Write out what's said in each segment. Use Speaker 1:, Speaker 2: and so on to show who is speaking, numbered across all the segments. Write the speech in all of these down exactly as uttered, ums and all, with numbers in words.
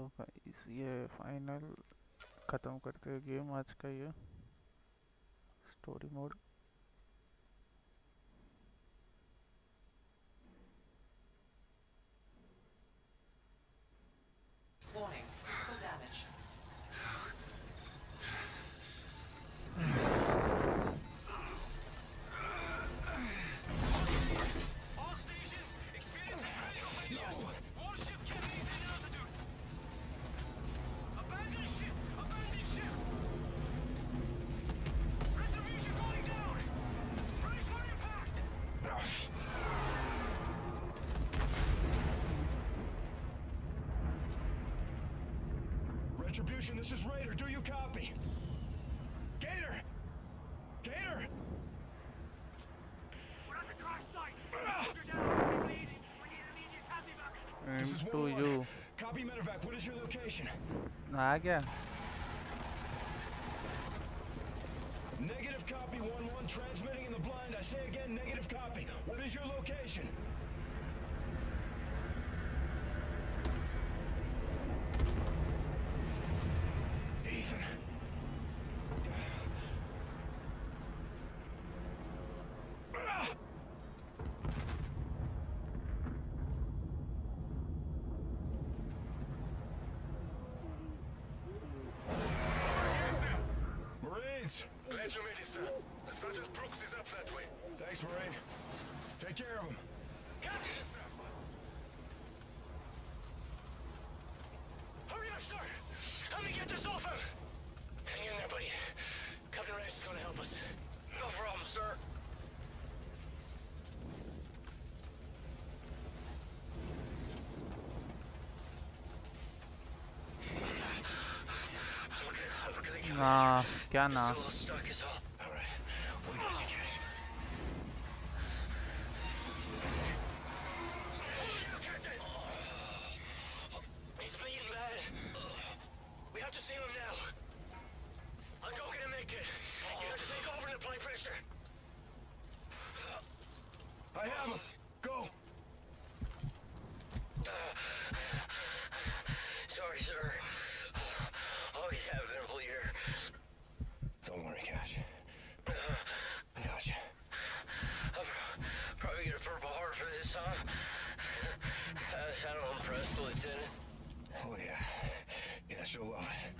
Speaker 1: Guys ये final ख़त्म करते हैं गेम आज का ये story mode.
Speaker 2: Warning, critical damage.
Speaker 3: All stations experiencing critical failures. Warship can't maintain altitude. Abandon ship! Abandon ship! Retribution going down! Brace for impact!
Speaker 4: Retribution, this is Raider. Do you copy? Gator! Gator!
Speaker 3: We're at the crash site! You're down! We're bleeding! We need immediate evac!
Speaker 4: This
Speaker 1: M
Speaker 4: is
Speaker 1: two
Speaker 4: one
Speaker 1: U
Speaker 4: one. Copy medevac. What is your location?
Speaker 1: आ गया।
Speaker 4: Negative copy, one one. Transmitting in the blind. I say again, negative copy. What is your location? Ethan. Ah!
Speaker 3: Yes, sir!
Speaker 4: Marines!
Speaker 3: Glad you made it, sir. Sergeant Brooks is up that way.
Speaker 4: Thanks, Marine. Take care of him.
Speaker 3: Captain! Yes, sir! Hurry up, sir! Help me get this off him! Hang in there, buddy. Captain Reyes is gonna help us. No problem, sir. Look at, look at the
Speaker 1: ना क्या ना
Speaker 3: This little stuck is all. All right. We got you, Cash. Captain! He's bleeding bad. We have to see him now. I'll go get him, make it. You have to take over and apply pressure.
Speaker 4: I have him. Go.
Speaker 3: Sorry, sir. Always have been a bleeder.
Speaker 4: Don't worry, Cash. I got you.
Speaker 3: I'll probably get a purple heart for this, huh? I, I don't impress the lieutenant.
Speaker 4: Oh, yeah. Yeah, she'll love it.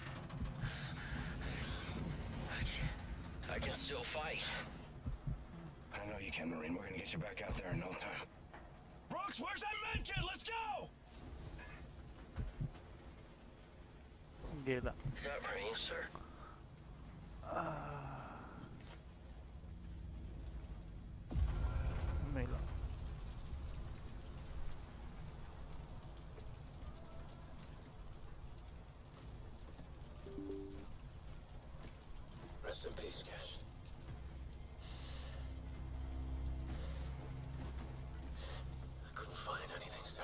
Speaker 3: I can, I can still fight.
Speaker 4: I know you can, Marine. We're gonna get you back out there in no time. Brooks, where's that med kit? Let's go!
Speaker 1: गेला
Speaker 3: Is that Marine, sir?
Speaker 1: मिला
Speaker 3: Rest in peace, Cash. I couldn't find anything, sir.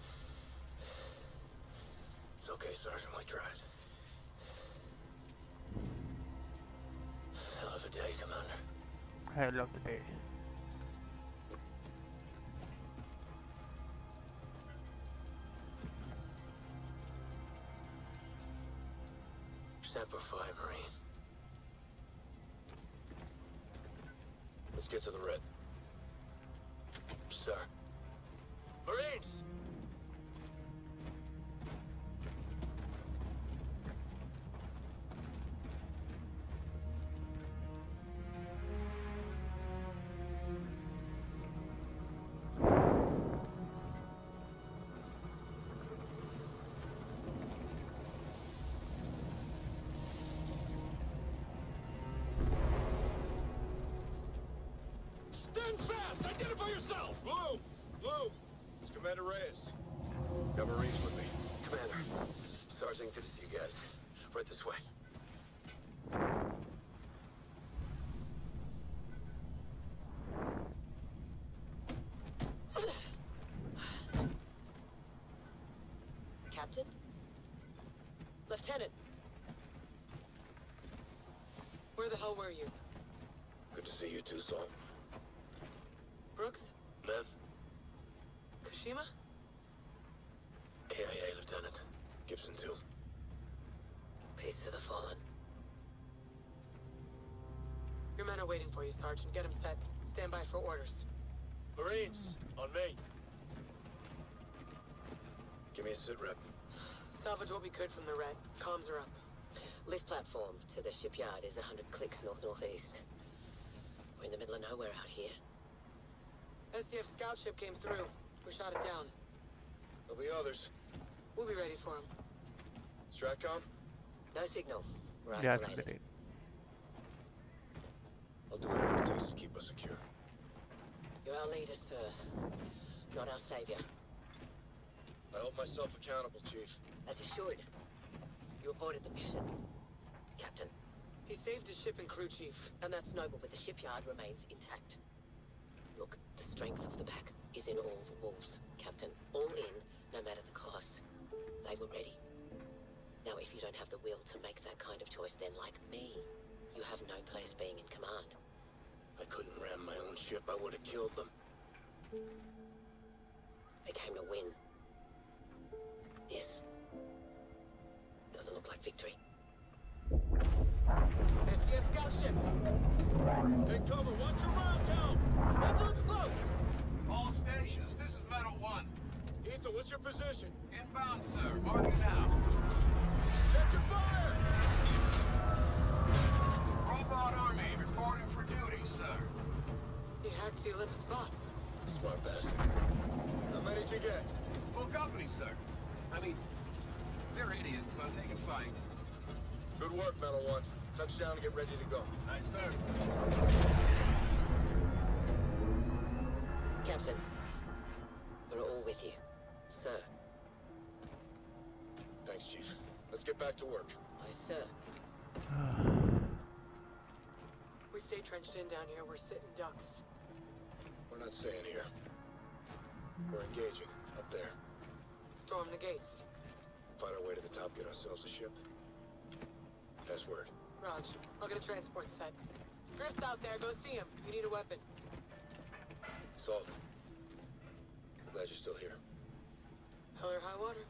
Speaker 3: It's okay, Sergeant. We tried. Hell of a day, Commander.
Speaker 1: hell of the day
Speaker 3: Semper Fi, Marine.
Speaker 4: Let's get to the red.
Speaker 3: Sir. Marines!
Speaker 4: Stand fast! Identify yourself! Blue! Blue! It's Commander Reyes. Got Marines with me.
Speaker 3: Commander. Sergeant, good to see you guys. Right this way.
Speaker 5: Captain? Lieutenant? Where the hell were you?
Speaker 3: Good to see you too, Salt.
Speaker 5: Brooks?
Speaker 3: Men?
Speaker 5: Kashima?
Speaker 3: A I A, Lieutenant.
Speaker 4: Gibson, too.
Speaker 5: waiting for you, Sergeant. Get him set. Stand by for orders.
Speaker 3: Marines, on me. Give me a sit rep.
Speaker 5: Salvage what we could from the red. Comms are up.
Speaker 6: Lift platform to the shipyard is a hundred clicks north-northeast. We're in the middle of nowhere out here.
Speaker 5: S D F scout ship came through. We shot it down.
Speaker 3: There'll be others.
Speaker 5: We'll be ready for him.
Speaker 3: Stratcom?
Speaker 6: No signal. We're
Speaker 1: Yeah,
Speaker 6: isolated.
Speaker 1: great.
Speaker 3: I'll do whatever it takes to keep us secure.
Speaker 6: You're our leader, sir. Not our savior.
Speaker 3: I hold myself accountable, Chief.
Speaker 6: As you should. You aborted the mission, Captain.
Speaker 5: He saved his ship and crew, Chief.
Speaker 6: And that's noble, but the shipyard remains intact. Look, the strength of the pack is in all the wolves, Captain. All in, no matter the cost. They were ready. Now, if you don't have the will to make that kind of choice, then like me, you have no place being in command.
Speaker 3: I couldn't ram my own ship. I would have killed them.
Speaker 6: They came to win. This doesn't look like victory.
Speaker 5: S D F scout ship.
Speaker 3: Take cover. Watch your round count.
Speaker 5: Wait till it's close.
Speaker 7: All stations, this is Metal One.
Speaker 3: Ethan, what's your position?
Speaker 7: Inbound, sir. Marking out.
Speaker 3: Check your fire!
Speaker 7: Robot Army reporting for duty, sir.
Speaker 5: He hacked the Olympus bots.
Speaker 3: Smart bastard. How many did you get?
Speaker 7: Full company, sir. I mean, they're idiots, but they can fight.
Speaker 3: Good work, Metal One. Touchdown and get ready to go.
Speaker 7: Nice, sir.
Speaker 6: Captain, we're all with you, sir.
Speaker 3: Thanks, Chief. Let's get back to work.
Speaker 6: Oh, sir.
Speaker 5: We stay trenched in down here. We're sitting ducks.
Speaker 3: We're not staying here. We're engaging up there.
Speaker 5: Storm the gates.
Speaker 3: Fight our way to the top, get ourselves a ship. Pass word.
Speaker 5: Raj, I'll get a transport set. Griff's out there. Go see him. You need a weapon.
Speaker 3: Salt. I'm glad you're still here.
Speaker 5: Hell or high water.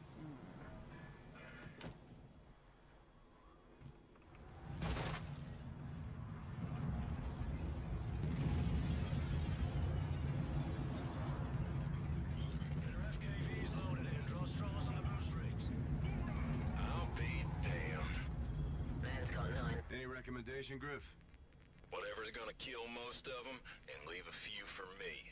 Speaker 4: F K V's loaded in. Draw straws on the boost rigs.
Speaker 3: I'll be damned.
Speaker 6: Man's got nine.
Speaker 8: Any recommendation, Griff?
Speaker 4: Whatever's gonna kill most of them and leave a few for me.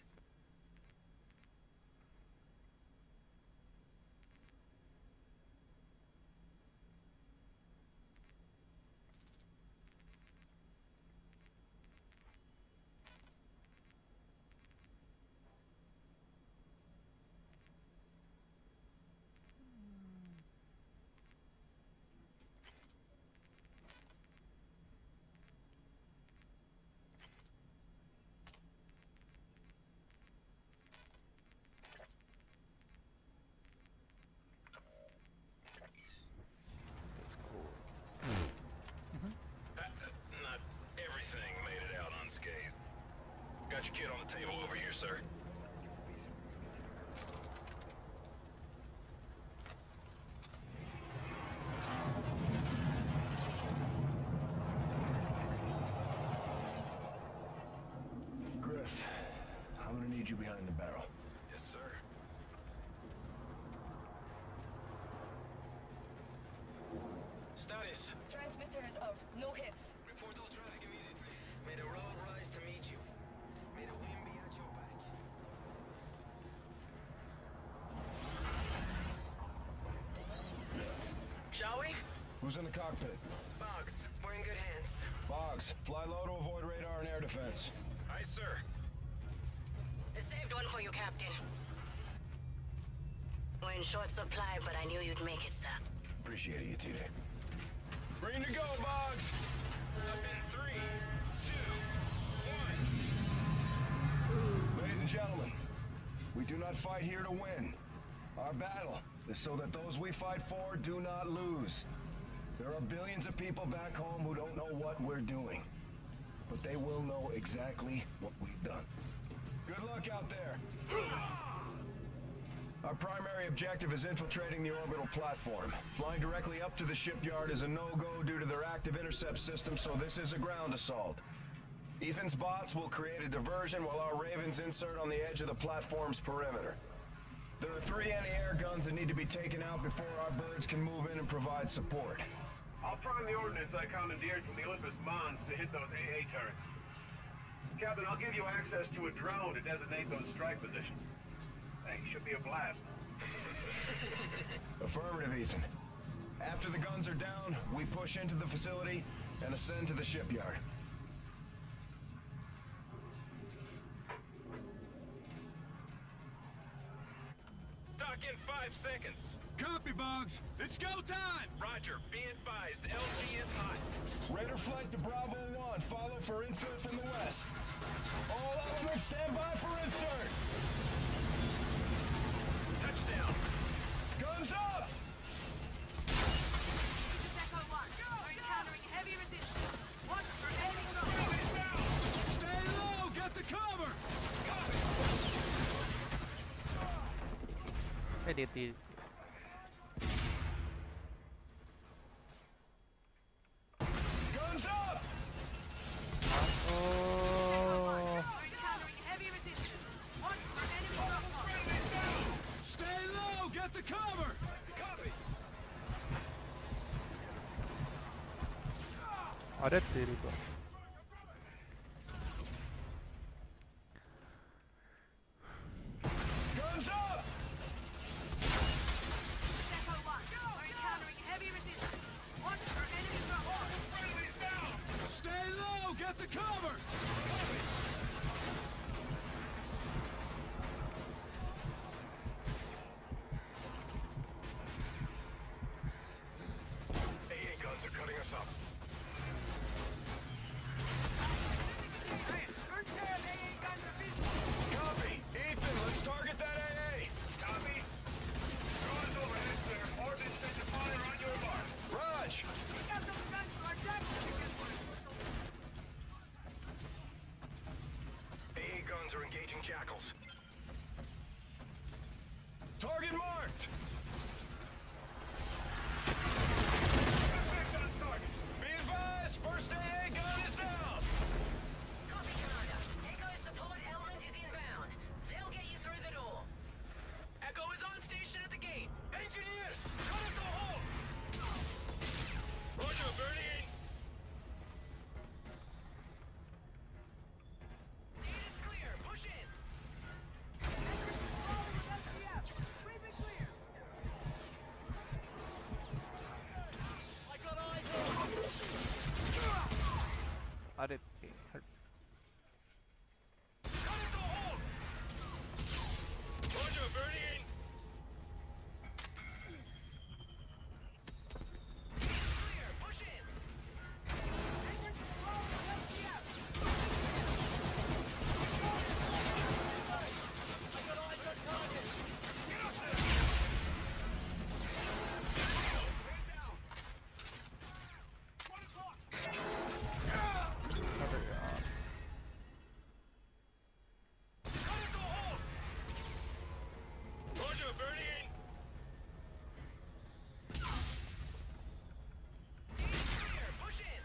Speaker 4: Not everything made it out unscathed. Got your kid on the table over here, sir. Griff, I'm gonna need you behind the barrel. Yes, sir. Status.
Speaker 9: Transmitter is up. No hits.
Speaker 4: Report all traffic immediately.
Speaker 3: May the road rise to meet you. May the wind be at your back.
Speaker 5: Shall we?
Speaker 4: Who's in the cockpit?
Speaker 5: Boggs, we're in good hands.
Speaker 4: Boggs, fly low to avoid radar and air defense.
Speaker 3: Aye, sir.
Speaker 6: I saved one for you, Captain. We're in short supply, but I knew you'd make it, sir.
Speaker 4: Appreciate it, you T J. Green to go, Boggs!
Speaker 3: Up in three, two, one.
Speaker 4: Ladies and gentlemen, we do not fight here to win. Our battle is so that those we fight for do not lose. There are billions of people back home who don't know what we're doing, but they will know exactly what we've done. Good luck out there. Our primary objective is infiltrating the orbital platform. Flying directly up to the shipyard is a no-go due to their active intercept system, so this is a ground assault. Ethan's bots will create a diversion while our Ravens insert on the edge of the platform's perimeter. There are three anti-air guns that need to be taken out before our birds can move in and provide support.
Speaker 7: I'll prime the ordnance I commandeered from the Olympus Mons to hit those A A turrets. Captain, I'll give you access to a drone to designate those strike positions. Hey, should be a blast.
Speaker 4: Affirmative, Ethan. After the guns are down, we push into the facility and ascend to the shipyard.
Speaker 7: Dock in five seconds.
Speaker 3: Copy, Boggs. It's go time!
Speaker 7: Roger, be advised, L G is hot.
Speaker 4: Raider flight to Bravo one. Follow for insert from the west. All elements stand by for insert.
Speaker 7: Touchdown.
Speaker 4: Guns up!
Speaker 3: Stay low! Get the cover!
Speaker 1: Eh dia ti.
Speaker 4: Guns up!
Speaker 1: Oh.
Speaker 3: Stay low! Get the cover!
Speaker 1: अरे तेरी को.
Speaker 4: Guns up!
Speaker 3: Stay low! Get the cover!
Speaker 4: A A guns are cutting us up. Copy. Ethan, let's target that A A.
Speaker 7: Copy. Drone's overhead, sir. Ordnance set to fire on your mark.
Speaker 4: Raj! A A guns are engaging jackals. Target marked!
Speaker 7: Effect on target.
Speaker 4: Be advised, first A A gun is down!
Speaker 6: Copy, Commander. Echo's support element is inbound. They'll get you through the door. Echo is on station at the gate.
Speaker 7: Engineers, cut us a hole. Roger, burning.
Speaker 6: Gate is clear. Push in.
Speaker 1: अरे ते.
Speaker 7: Cut us a hole. Roger, burning.
Speaker 6: Clear. Push in.
Speaker 1: अरे यार.
Speaker 7: Cut us a hole. Roger, burning.
Speaker 6: Gate is clear. Push in.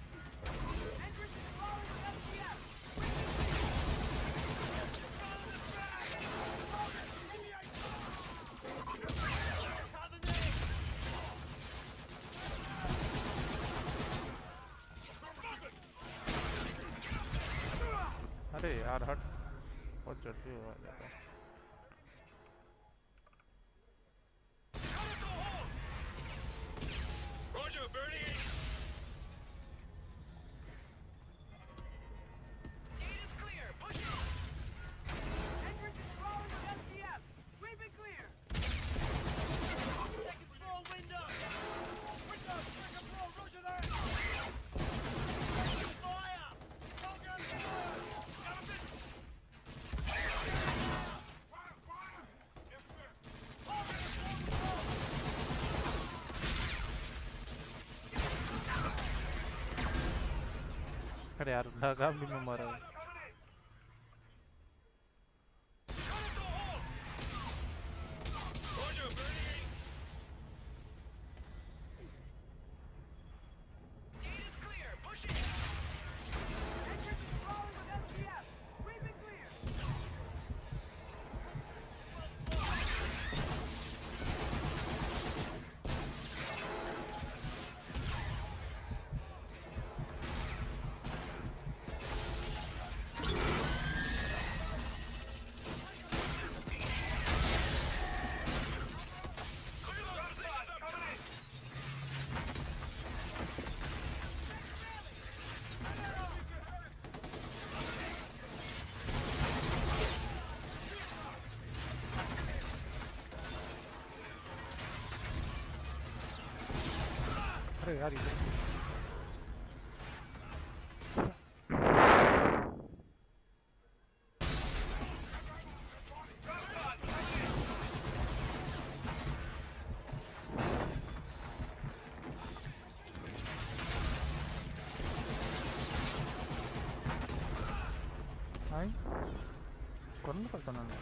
Speaker 1: अरे यार हट. बहुत जल्दी हुआ जाता.
Speaker 7: Cut us a hole. Roger, burning.
Speaker 6: Gate is clear. Push in.
Speaker 1: अरे यार लगा भी मैं मरा.
Speaker 7: Roger, burning.
Speaker 6: Gate is clear. Push in.
Speaker 1: अरे यार इधर आई कौन करता ना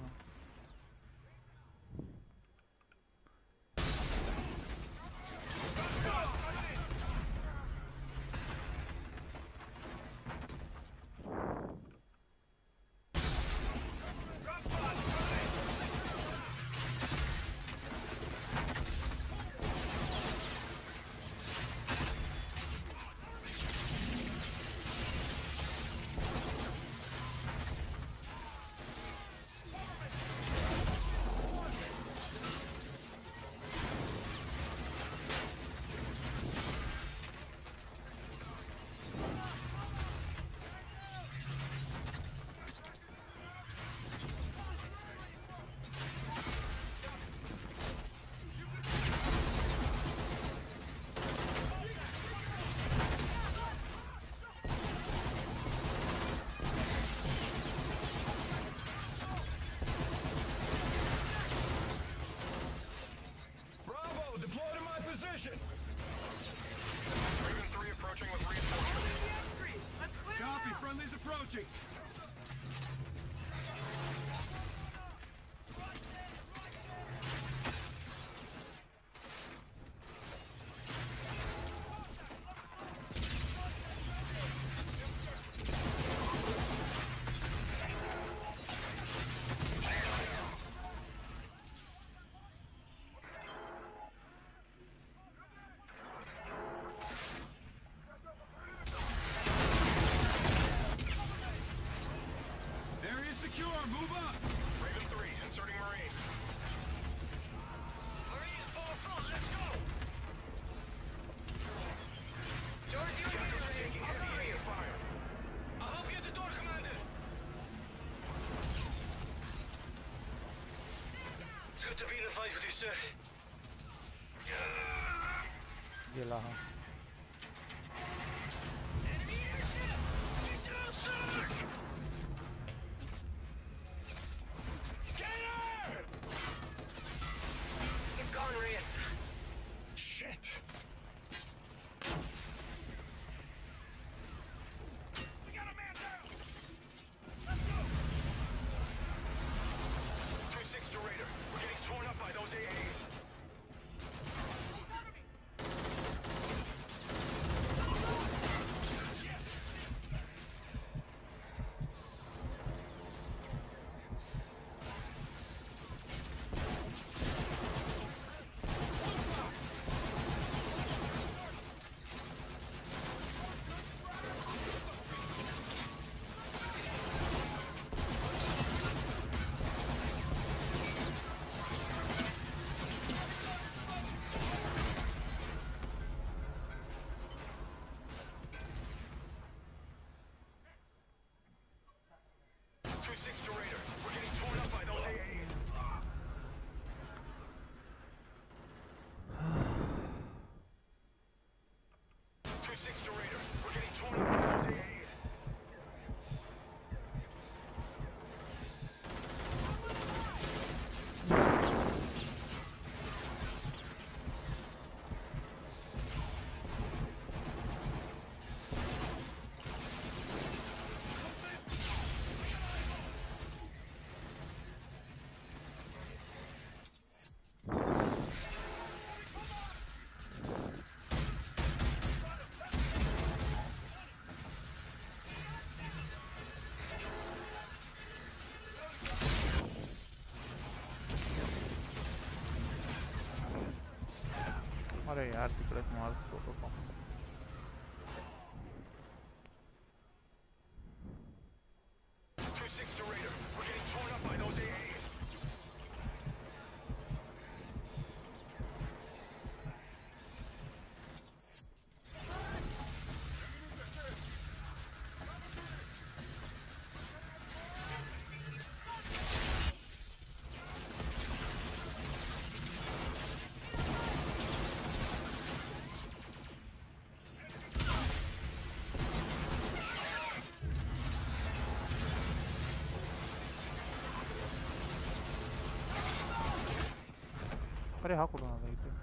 Speaker 7: Raven three approaching with reinforcements.
Speaker 4: Copy, friendly's approaching. Secure, move up!
Speaker 7: Raven three, inserting Marines.
Speaker 3: Marines, far front, let's go!
Speaker 5: Doors you
Speaker 7: Captains are
Speaker 5: Marines.
Speaker 7: taking
Speaker 5: I'll
Speaker 7: heavy
Speaker 5: cover
Speaker 7: aim
Speaker 5: you.
Speaker 7: fire.
Speaker 3: I'll help you at the door, Commander. It's good to be in a fight with you, sir.
Speaker 1: गेला हाँ
Speaker 3: Enemy airship! Get down, sir!
Speaker 5: He's gone, Reyes.
Speaker 4: Shit.
Speaker 7: We got a man down! Let's go!
Speaker 3: two six to Raider. We're getting torn up by those A As. two six to Raider. We're getting torn up by those A As. two six to Raider. We're getting torn up by those A As.
Speaker 1: अरे यार तिकडेच मार photo
Speaker 3: two six to Raider. We're getting torn up by those A As.
Speaker 1: अरे हाँ कुठून आला इथे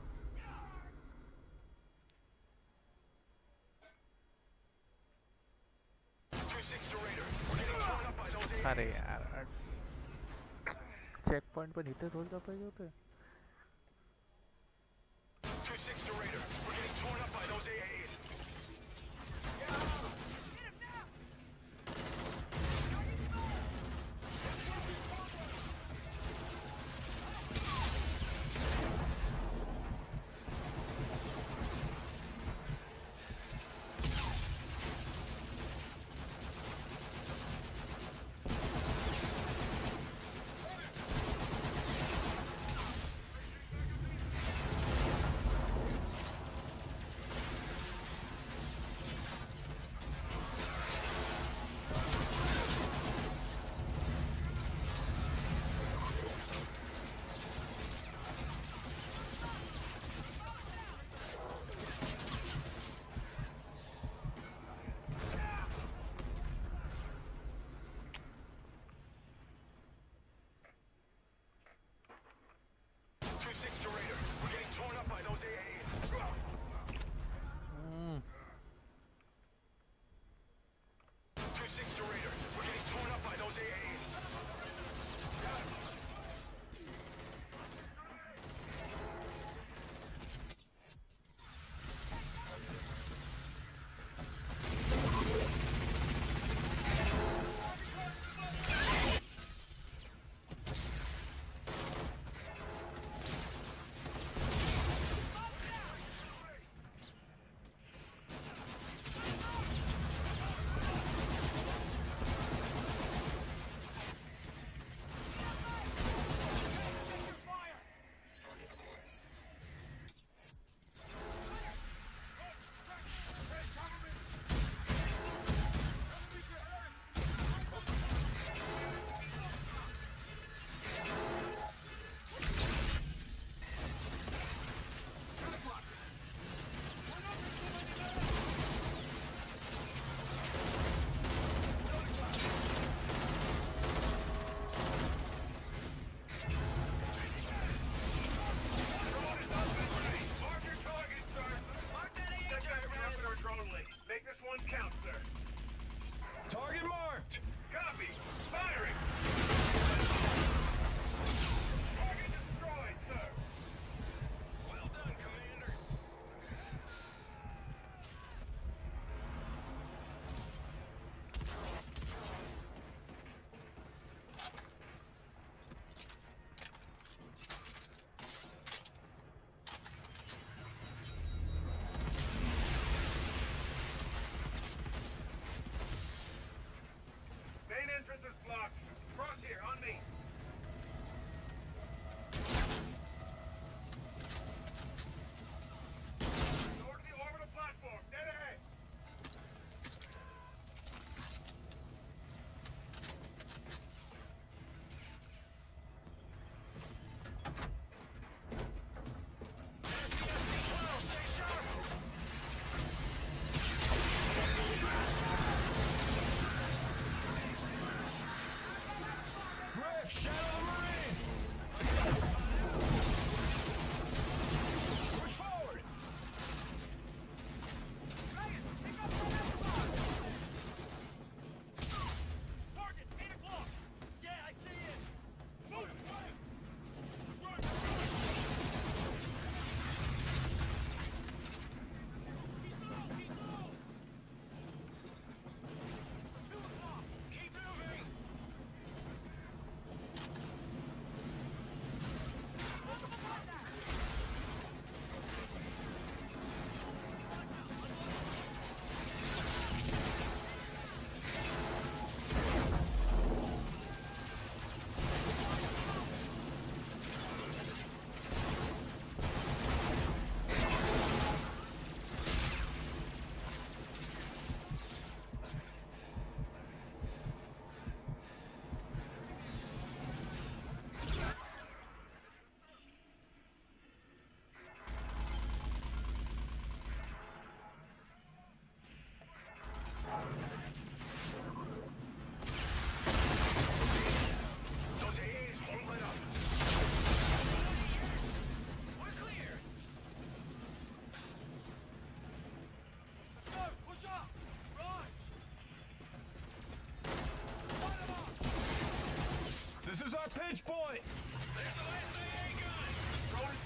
Speaker 1: अरे यार चेक पॉइंट पण इथे थोडं पाहिजे होते
Speaker 4: two six to Raider. We're getting torn up by those A As.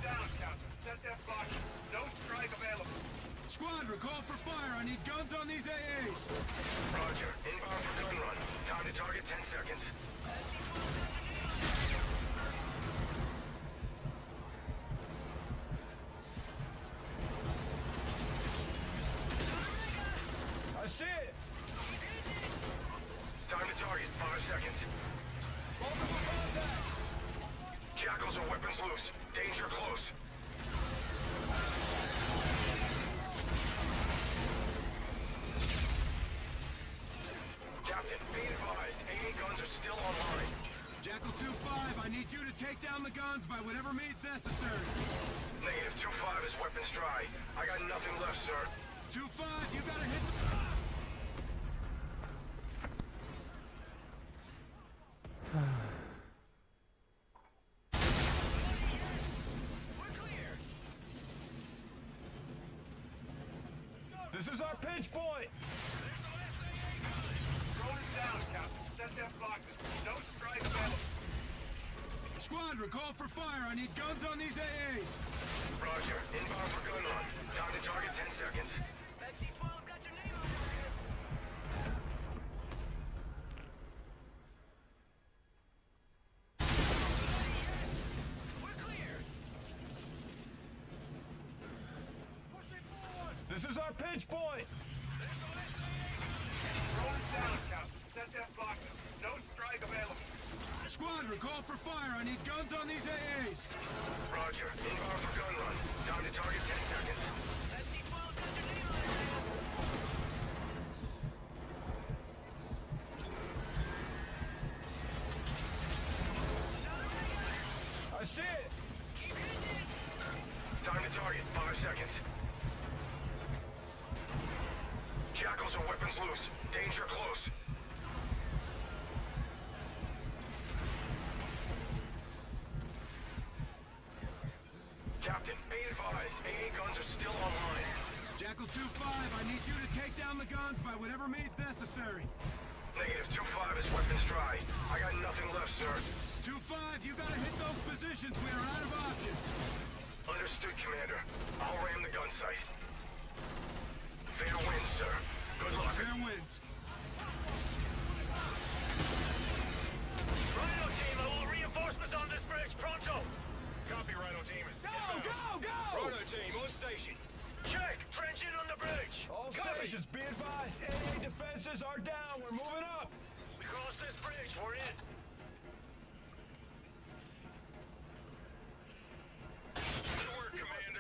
Speaker 7: down, Captain. Set that block. No strike available.
Speaker 8: Squadron, call for fire. I need guns on these A As.
Speaker 3: Roger. Inbound for gun run. Time to target ten seconds.
Speaker 4: I see it!
Speaker 3: Time to target. Five seconds.
Speaker 4: Multiple contacts!
Speaker 3: Jackals are weapons loose. Danger close. Captain, be advised. A A guns are still online.
Speaker 8: Jackal two five, I need you to take down the guns by whatever means necessary.
Speaker 3: Negative two five is weapons dry. I got nothing left, sir.
Speaker 8: two five, you gotta hit the...
Speaker 4: This is our pinch point!
Speaker 7: Throw it down, Captain. Set that block. No strike available.
Speaker 8: Squadron, call for fire. I need guns on these A As.
Speaker 3: Roger. Inbound for gun run. Time to target ten seconds.
Speaker 5: That C twelve's got your name on it, We're clear.
Speaker 4: This is our pinch point!
Speaker 7: Throw it down, Captain. Set that block. No strike available.
Speaker 8: Squadron, call for fire. I need guns on these A As.
Speaker 3: Roger. Inbound for gun run. Time to target ten seconds.
Speaker 5: That C twelve's got your name on it,
Speaker 4: I see it!
Speaker 5: Keep hitting.
Speaker 3: Time to target. Five seconds. Jackals are weapons loose. Danger close. Captain, be advised. A A guns are still online.
Speaker 8: Jackal two five, I need you to take down the guns by whatever means necessary.
Speaker 3: Negative two five is weapons dry. I got nothing left, sir.
Speaker 8: two five, you gotta hit those positions. We are out of options.
Speaker 3: Understood, Commander. I'll ram the gun site. Fair winds, sir. Good luck.
Speaker 8: Fair winds.
Speaker 3: Rhino team, I want reinforcements on this bridge. Pronto!
Speaker 7: Copy, Rhino team.
Speaker 4: Go, go, go!
Speaker 3: Rhino team, on station. Check! Trench in on the bridge!
Speaker 4: All
Speaker 3: Copy.
Speaker 4: stations, be advised. A A defenses are down. We're moving up.
Speaker 3: We cross this bridge, we're in. Good work, Commander.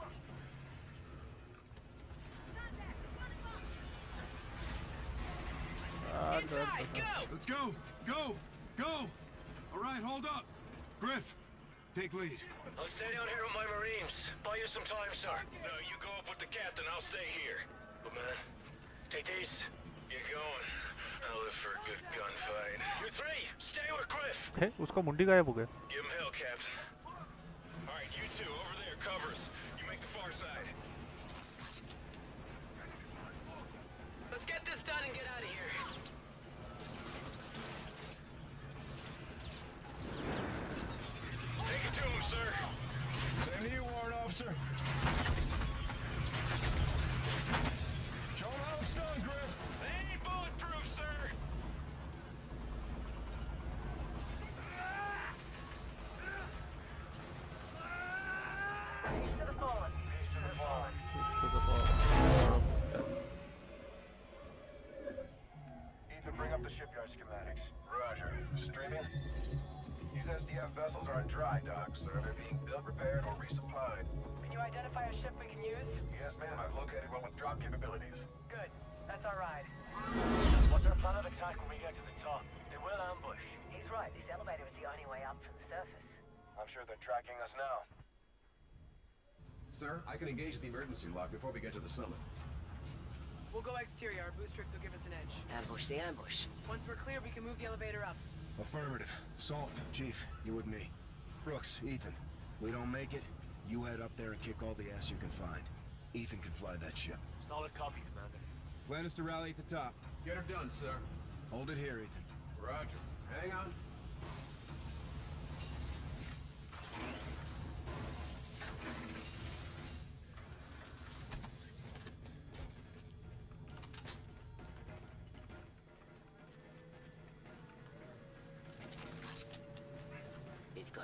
Speaker 1: Ah,
Speaker 5: Inside, go!
Speaker 8: Let's go. Go. Go. All right, hold up. Griff, take lead.
Speaker 3: I'll stay down here with my Marines. Buy you some time, sir. No, you go up with the captain. I'll stay here. But man, take these. Get going. I'll live for a good gunfight. You three, stay with Griff.
Speaker 1: है उसका मुंडी गायब हो गया.
Speaker 3: Give him hell, Captain. All right, you two over there, covers. You make the far side.
Speaker 5: Let's get this done and get out of here.
Speaker 3: Take it to him, sir.
Speaker 4: Same to you, warrant officer. Show them how it's done, Griff.
Speaker 3: They ain't bulletproof, sir.
Speaker 6: Peace to the fallen. Peace to the fallen.
Speaker 1: To the ball.
Speaker 4: Ethan, bring up the shipyard schematics. Roger. Streaming? These S D F vessels are in dry dock, sir. They're being built, repaired, or resupplied.
Speaker 5: Can you identify a ship we can use?
Speaker 4: Yes, ma'am. I've located one with drop capabilities.
Speaker 5: Good. That's our ride.
Speaker 10: What's our plan of attack when we get to the top? They will ambush.
Speaker 6: He's right. This elevator is the only way up from the surface.
Speaker 4: I'm sure they're tracking us now.
Speaker 11: Sir, I can engage the emergency lock before we get to the summit.
Speaker 5: We'll go exterior. Our boost tricks will give us an edge.
Speaker 6: Ambush the ambush.
Speaker 5: Once we're clear, we can move the elevator up.
Speaker 4: Affirmative. Salt, Chief, you with me. Brooks, Ethan, we don't make it, you head up there and kick all the ass you can find. Ethan can fly that ship.
Speaker 10: Solid copy, Commander.
Speaker 4: Plan is to rally at the top.
Speaker 11: Get her done, sir.
Speaker 4: Hold it here, Ethan.
Speaker 11: Roger. Hang on.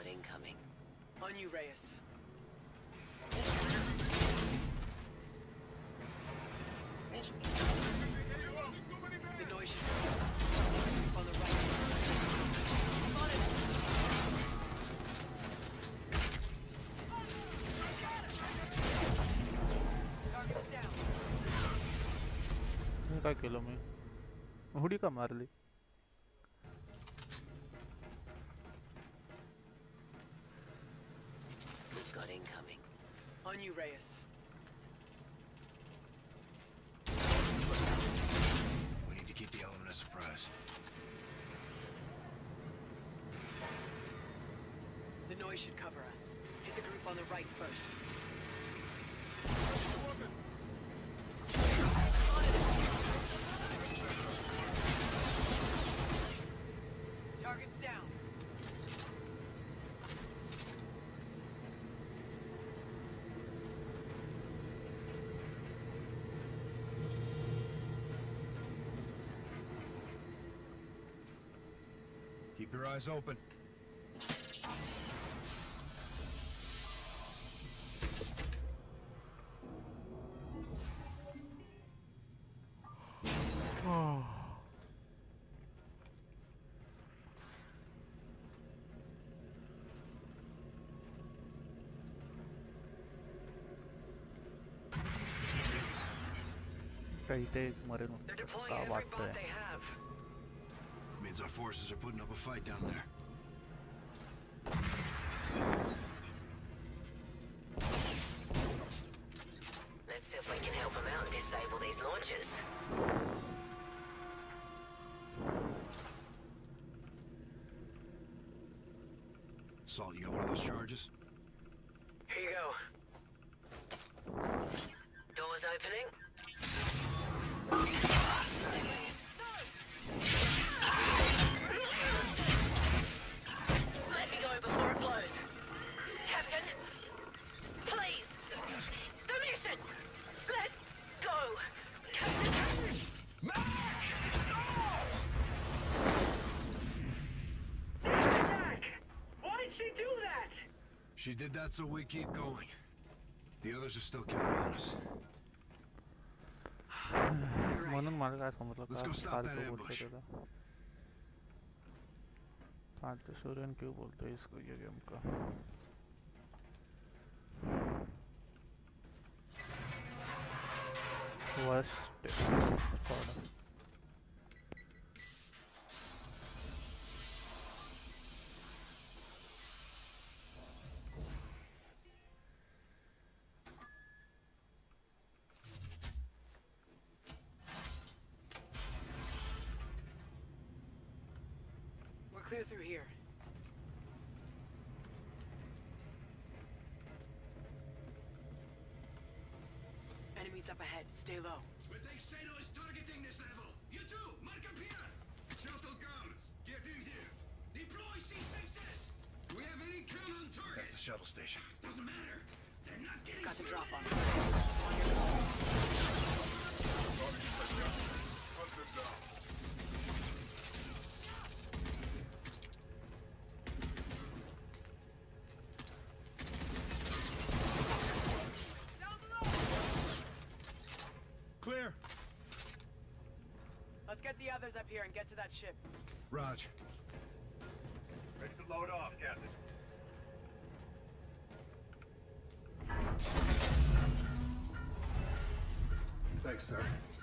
Speaker 6: got incoming.
Speaker 5: On you, Reyes. The noise should be on the right. I'm on it. Target's down.
Speaker 1: हे काय केलं मी hoodie का मारली
Speaker 6: Got incoming.
Speaker 5: On you, Reyes.
Speaker 8: We need to keep the element of surprise.
Speaker 5: The noise should cover us. Hit the group on the right first. Target's down.
Speaker 8: Keep your eyes open.
Speaker 1: काही ते मरेन
Speaker 5: They're deploying
Speaker 1: का
Speaker 5: every
Speaker 1: वाटतंय
Speaker 5: boat they have.
Speaker 8: Means our forces are putting up a fight down there.
Speaker 6: Let's see if we can help them out and disable these launchers.
Speaker 8: Salt, you got one of those charges?
Speaker 6: Here you go. Doors opening. Let me go before it blows. Captain, please. The mission. Let go. Captain.
Speaker 7: Mac! Why did she do that?
Speaker 8: She did that so we keep going. The others are still counting on us.
Speaker 1: म्हणून मला काय समजलं
Speaker 8: Let's go
Speaker 1: का
Speaker 8: stop
Speaker 1: फालतू
Speaker 8: that
Speaker 1: बोलते
Speaker 8: ambush.
Speaker 1: त्याला फालतू सूर्यन क्यों बोलते हैं इसको ये गेम का worst squad
Speaker 5: Clear through here. Enemies up ahead. Stay low.
Speaker 8: We think Sado is targeting this level. You too, mark up here. Shuttle guards, get in here. Deploy C sixes. Do we have any count on target? That's the shuttle station. Doesn't matter. They're not getting
Speaker 5: Got the drop on.
Speaker 8: Clear.
Speaker 5: Let's get the others up here and get to that ship.
Speaker 8: Raj.
Speaker 7: Ready to load off, Captain.
Speaker 11: Thanks, sir.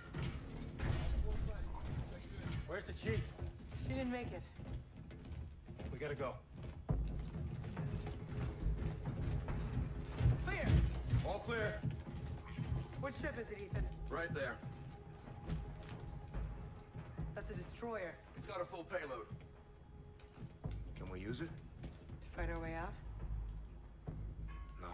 Speaker 10: Where's the chief?
Speaker 5: She didn't make it.
Speaker 8: We gotta go.
Speaker 5: Clear!
Speaker 11: All clear.
Speaker 5: Which ship is it, Ethan?
Speaker 11: Right there.
Speaker 5: That's a destroyer.
Speaker 11: It's got a full payload.
Speaker 8: Can we use it?
Speaker 5: To fight our way out?
Speaker 8: No.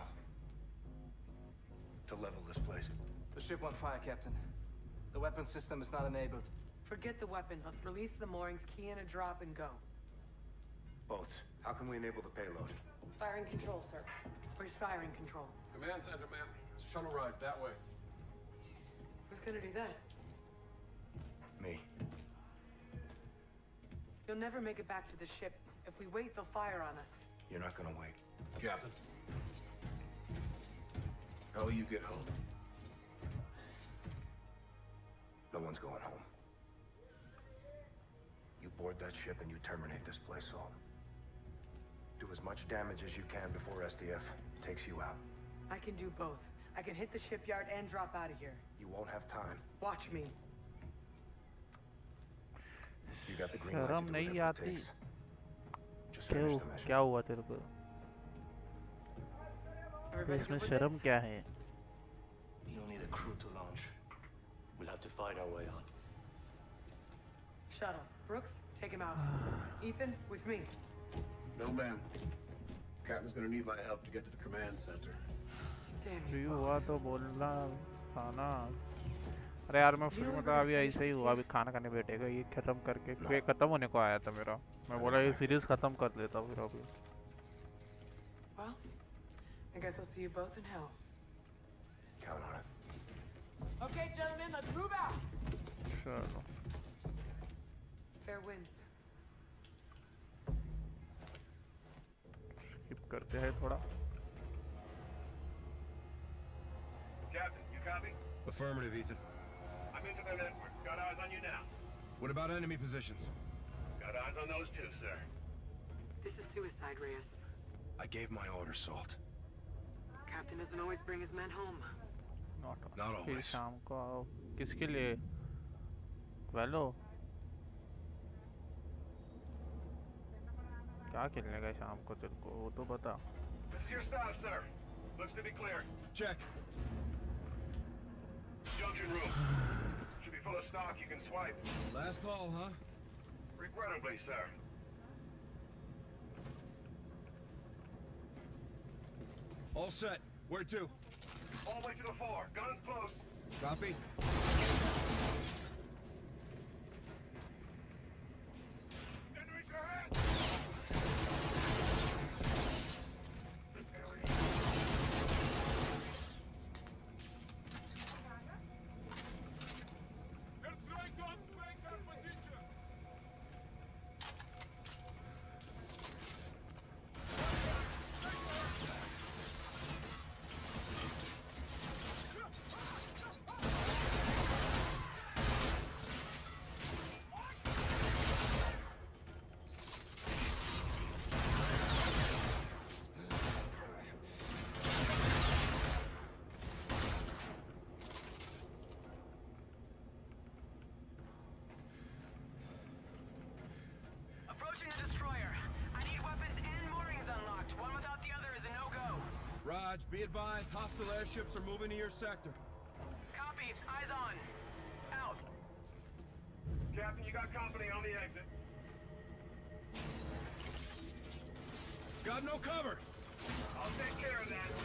Speaker 8: To level this place.
Speaker 10: The ship on fire, Captain. The weapon system is not enabled.
Speaker 5: Forget the weapons. Let's release the moorings, key in a drop, and go.
Speaker 8: Boats. How can we enable the payload?
Speaker 9: Firing control, sir.
Speaker 5: Where's firing control?
Speaker 11: Command center, ma'am. Shuttle ride that way.
Speaker 5: Who's gonna do that?
Speaker 8: Me.
Speaker 5: You'll never make it back to the ship. If we wait, they'll fire on us.
Speaker 4: You're not gonna wait.
Speaker 11: Captain. How will you get home?
Speaker 4: No one's going home. You board that ship and you terminate this place, Salt. Do as much damage as you can before S D F takes you out.
Speaker 5: I can do both. I can hit the shipyard and drop out of here.
Speaker 4: You won't have time.
Speaker 5: Watch me.
Speaker 4: You got the green light to
Speaker 1: शर्म
Speaker 4: do
Speaker 1: नहीं
Speaker 4: whatever it
Speaker 1: आती
Speaker 4: takes. Just finish
Speaker 1: क्यों
Speaker 4: the mission.
Speaker 1: क्या हुआ तेरे को
Speaker 5: Everybody
Speaker 1: इसमें
Speaker 5: good with
Speaker 1: शर्म
Speaker 5: this?
Speaker 1: क्या है
Speaker 10: We don't need a crew to launch. We'll have to fight our way on.
Speaker 5: Shuttle. Brooks, take him out. Ethan, with me.
Speaker 11: No, ma'am. Captain's gonna need my help to get to the command center.
Speaker 5: Damn
Speaker 1: free
Speaker 5: you
Speaker 1: हुआ
Speaker 5: both.
Speaker 1: तो बोलना था ना अरे यार मैं free में था अभी ऐसे ही हुआ अभी खाना खाने बैठेगा ये खत्म करके ये खत्म होने को आया था मेरा मैं बोला ये सीरीज खत्म कर लेता फिर अभी
Speaker 5: Well, I guess I'll see you both in hell.
Speaker 4: Count on it.
Speaker 5: Okay, gentlemen, let's move out.
Speaker 1: चलो
Speaker 5: Fair winds.
Speaker 1: स्किप करते हैं थोड़ा
Speaker 7: Captain, you copy?
Speaker 4: Affirmative, Ethan.
Speaker 7: I'm into their network. Got eyes on you now.
Speaker 4: What about enemy positions?
Speaker 7: Got eyes on those too, sir.
Speaker 5: This is suicide, Reyes.
Speaker 4: I gave my order, Salt.
Speaker 5: Captain doesn't always bring his men home.
Speaker 1: Not
Speaker 4: Not
Speaker 1: फिर
Speaker 4: always.
Speaker 1: शाम को आओ किसके लिए वेलो क्या खेलने का शाम को तेरे को वो तो बता
Speaker 7: This is your stop, sir. Looks to be clear.
Speaker 4: Check.
Speaker 7: Junction room. Should be full of stock you can swipe.
Speaker 4: Last haul, huh?
Speaker 7: Regrettably, sir.
Speaker 4: All set. Where to?
Speaker 7: All the way to the floor. Guns close.
Speaker 4: Copy.
Speaker 7: Enemies ahead! They're trying to outflank our position!
Speaker 5: Approaching the destroyer. I need weapons and moorings unlocked. One without the other is a no-go.
Speaker 4: Raj, be advised, hostile airships are moving to your sector.
Speaker 5: Copy. Eyes on. Out.
Speaker 7: Captain, you got company on the exit.
Speaker 4: Got no cover!
Speaker 7: I'll take care of that.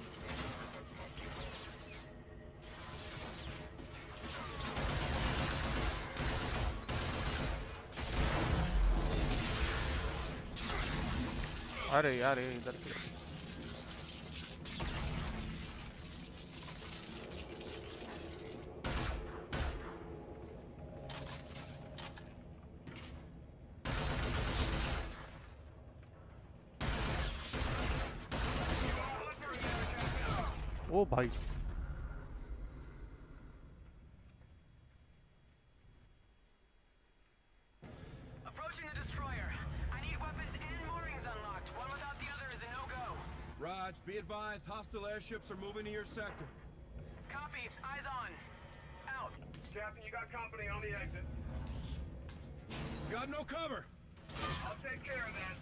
Speaker 1: अरे यार ये इधर से ओ भाई
Speaker 5: Approaching the destroyer. I need weapons and moorings unlocked. One without the other is a no-go.
Speaker 4: Raj, be advised, hostile airships are moving to your sector.
Speaker 5: Copy. Eyes on. Out.
Speaker 7: Captain, you got company on the exit.
Speaker 4: Got no cover!
Speaker 7: I'll take care of that.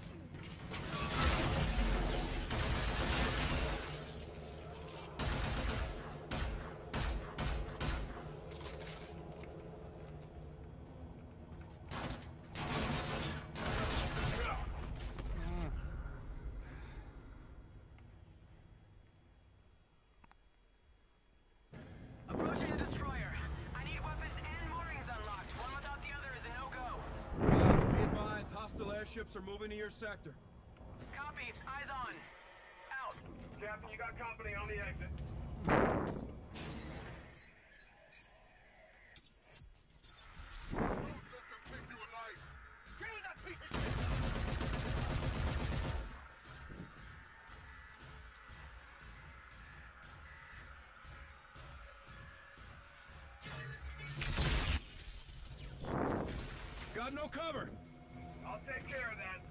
Speaker 5: Approaching the destroyer. I need weapons and moorings unlocked. One without the other is a no-go.
Speaker 4: Raj, be advised, hostile airships are moving to your sector.
Speaker 5: Copy. Eyes on. Out.
Speaker 7: Captain, you got company on the exit.
Speaker 4: cover!
Speaker 7: I'll take care of that.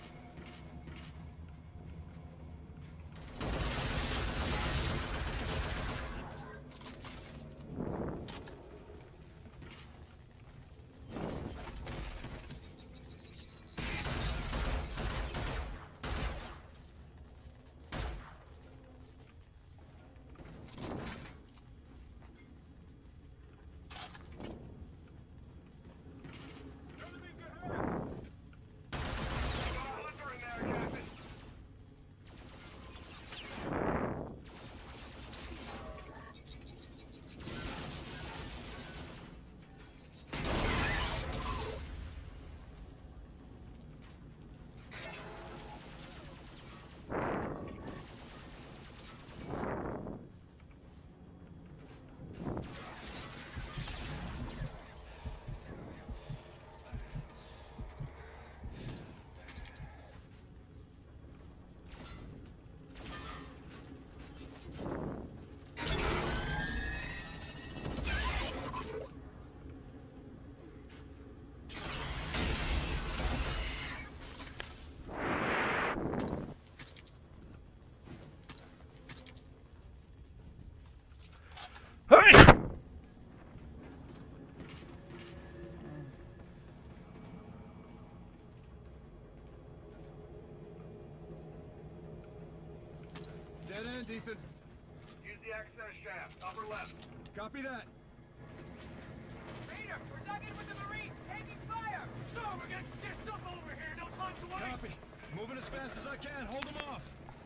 Speaker 4: Dead end, Ethan.
Speaker 7: Use the access shaft, upper left.
Speaker 4: Copy that.
Speaker 5: Raider, we're dug in with the Marines, taking fire! So we're getting stitched up over here, no time to waste!
Speaker 4: Copy. Moving as fast as I can. Hold them off.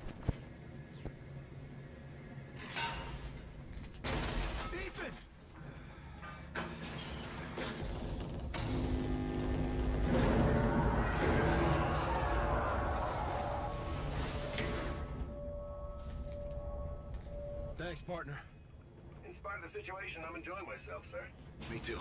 Speaker 4: Ethan! Thanks, partner.
Speaker 7: In spite of the situation, I'm enjoying myself, sir.
Speaker 4: Me too.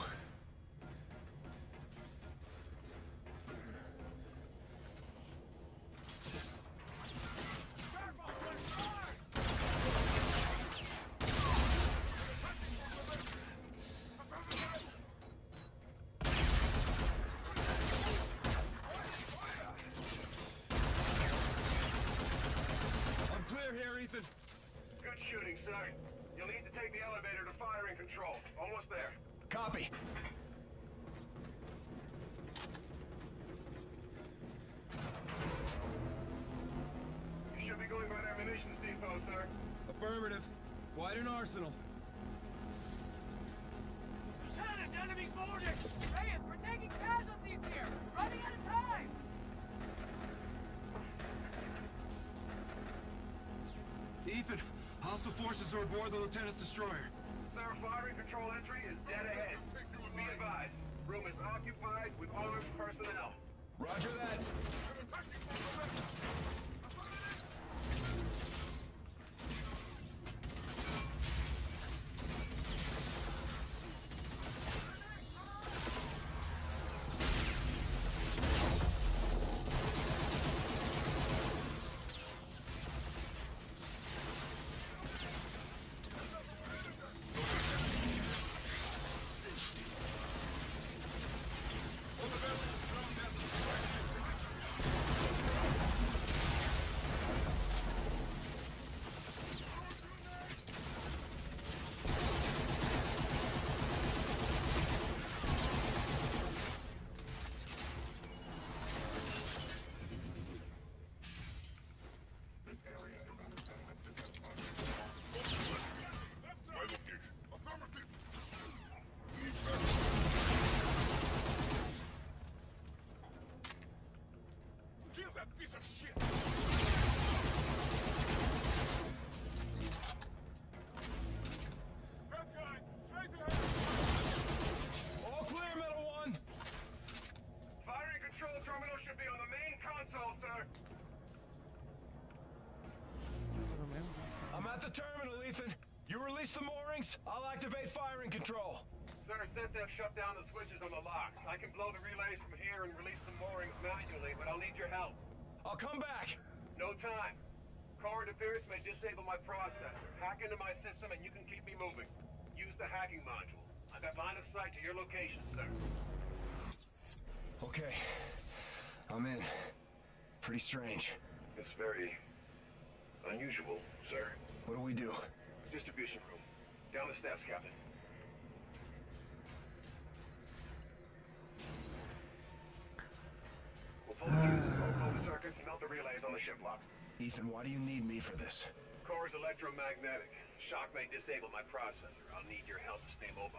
Speaker 4: I'm clear here, Ethan.
Speaker 7: Good shooting, sir. You'll need to take the elevator to firing control. Almost there.
Speaker 4: Copy.
Speaker 7: You should be going by their munitions depot, sir.
Speaker 4: Affirmative. Quite an arsenal.
Speaker 5: Lieutenant, enemy's boarding! Reyes, we're taking casualties here! Running out of time!
Speaker 4: Ethan, hostile forces are aboard the lieutenant's destroyer.
Speaker 7: Sir, firing control entry is dead ahead. Be advised, room is occupied with armed personnel.
Speaker 4: Roger that. All clear, Metal One.
Speaker 7: Firing control terminal should be on the main console, sir.
Speaker 4: I'm at the terminal, Ethan. You release the moorings, I'll activate firing control.
Speaker 7: Sir, SysDef shut down the switches on the locks. I can blow the relays from here and release the moorings manually, but I'll need your help.
Speaker 4: I'll come back.
Speaker 7: No time. Core interference may disable my processor. Hack into my system and you can keep me moving. Use the hacking module. I've got line of sight to your location, sir.
Speaker 4: Okay. I'm in. Pretty strange.
Speaker 7: It's very unusual, sir.
Speaker 4: What do we do?
Speaker 7: Distribution room. Down the steps, Captain. We'll pull the fuses, overload the circuits, and melt the relays on the ship locks.
Speaker 4: Ethan, why do you need me for this?
Speaker 7: Core is electromagnetic. Shock may disable my processor. I'll need your help to stay mobile.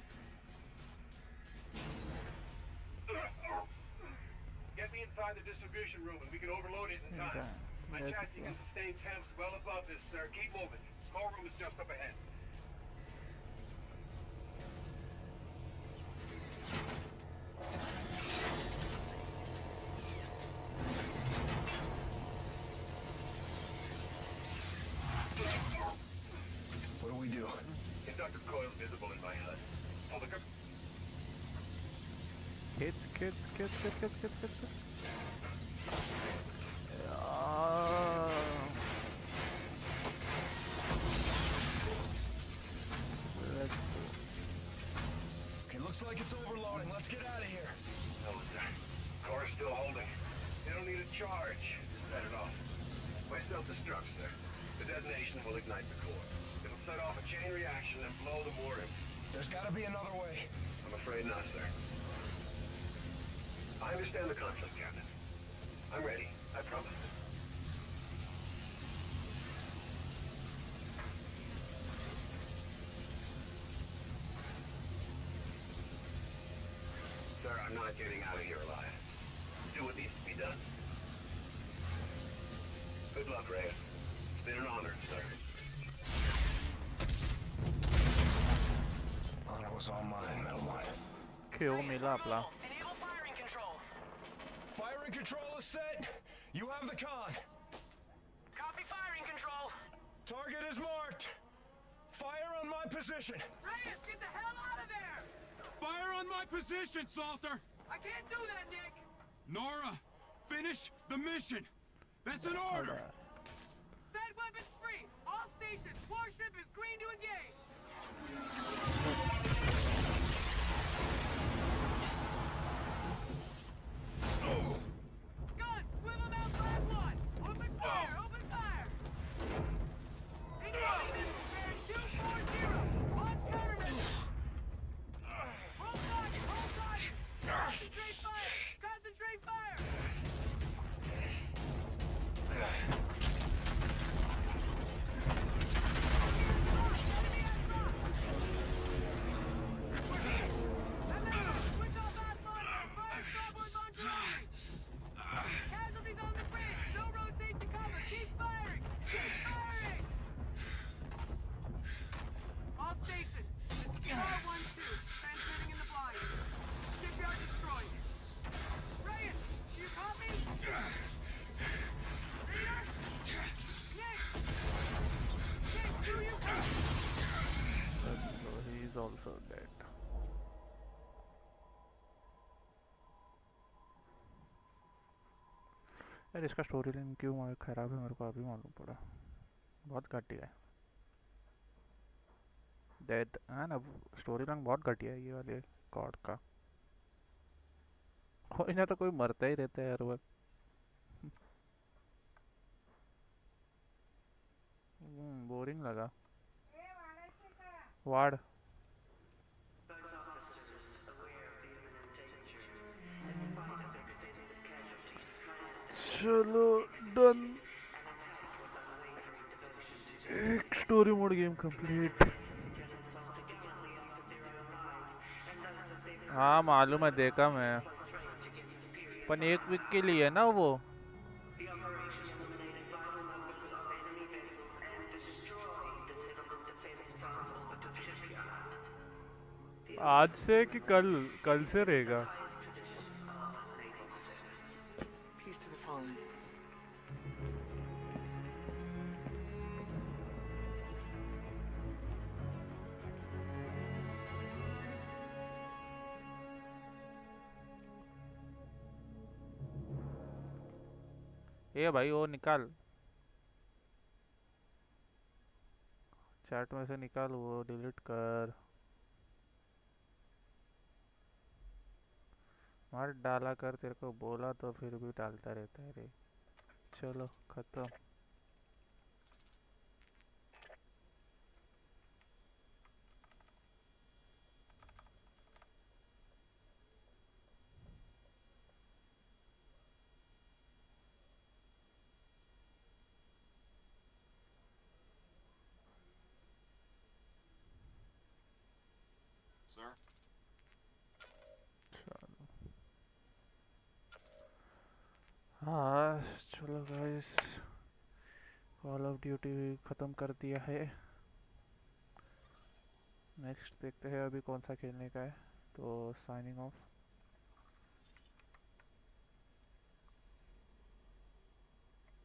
Speaker 7: Get me inside the distribution room and we can overload it in time. My chassis can sustain temps well above this, sir. Keep moving. Core room is just up ahead.
Speaker 4: What do we do?
Speaker 7: Inductor coil visible in my H U D. Pull the...
Speaker 1: Kids, kids, kids, kids, kids, kids, kids, kids. Uh... Let's go.
Speaker 4: Okay, looks like it's overloading. Let's get out of here.
Speaker 7: No, sir. Core is still holding. They don't need a charge. Just set it off. By self-destruct, sir. The detonation will ignite the core. It'll set off a chain reaction and blow the mooring.
Speaker 4: There's gotta be another way.
Speaker 7: I'm afraid not, sir. I understand the conflict, Captain. I'm ready. I promise. Sir, I'm not getting out of here alive. Do what needs to be done. Good luck, Reyes. It's been an honor, sir.
Speaker 4: Honor was all mine, Metalmont.
Speaker 1: Kill me, Lapla.
Speaker 5: Enable firing control.
Speaker 4: Firing control is set. You have the con.
Speaker 5: Copy firing control.
Speaker 4: Target is marked. Fire on my position.
Speaker 5: Reyes, get the hell out of there!
Speaker 8: Fire on my position, Salter!
Speaker 5: I can't do that, Nick!
Speaker 8: Nora, finish the mission. That's an order.
Speaker 5: Set weapons free. All stations. Warship is green to engage. Guns, swivel mount class one. Open fire, open fire. Incoming missile bearing two four zero. Launch countermeasure. Hold target, hold target. Concentrate fire, concentrate fire. Casualties on the bridge. No rotate to cover. Keep firing. Keep firing. All stations. This is four one two. Transmitting in the blind. Shipyard destroyed. Reyes, do you copy? Reader? Nick! Nick, do you copy?
Speaker 1: So he's also dead. यार इसका story line क्यों खराब है मेरे को अभी मालूम पड़ा बहुत घटिया है डेथ है ना स्टोरी लाइन बहुत घटिया है ये वाले कॉड का कोई ना तो कोई मरता ही रहता है हर वक्त बोरिंग लगा वार्ड चलो डन एक स्टोरी मोड गेम कंप्लीट हाँ मालूम है देखा मैं पर एक वीक के लिए है ना वो आज से कि कल कल से रहेगा
Speaker 2: Peace to the fallen.
Speaker 1: ये भाई वो निकाल चैट में से निकाल वो डिलीट कर मत डाला कर, तेरे को बोला तो फिर भी डालता रहता है रे। चलो खत्म।
Speaker 12: Sir?
Speaker 1: हाँ चलो गाइस, कॉल ऑफ ड्यूटी ख़त्म कर दिया है। नेक्स्ट देखते हैं अभी कौन सा खेलने का है, तो साइनिंग ऑफ।